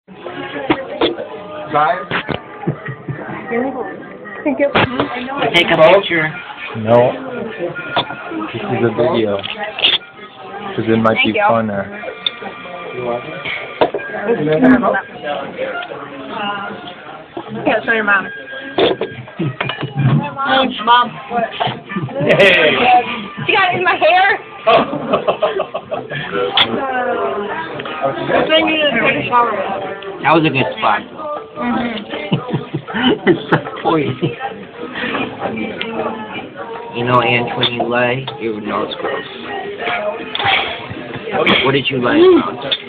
Live? Thank you. Take a picture. No. This is a video. Because it might be funner. Yeah, show your mom. Mom. Hey. She got it in my hair. That was a good spot. It's so pointy. You know Antoine Lay? You know it's gross. What did you like about it?